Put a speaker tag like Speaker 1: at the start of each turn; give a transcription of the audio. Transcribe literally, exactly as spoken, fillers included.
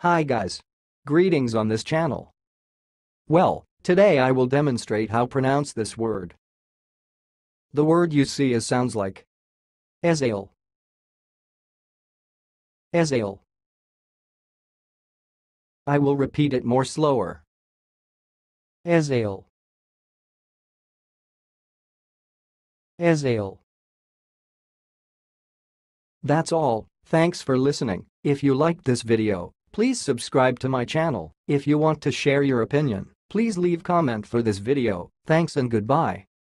Speaker 1: Hi guys. Greetings on this channel. Well, today I will demonstrate how pronounce this word. The word you see is sounds like Ezail. Ezail. I will repeat it more slower. Ezail. Ezail. That's all. Thanks for listening. If you liked this video, please subscribe to my channel. If you want to share your opinion, please leave comment for this video. Thanks and goodbye.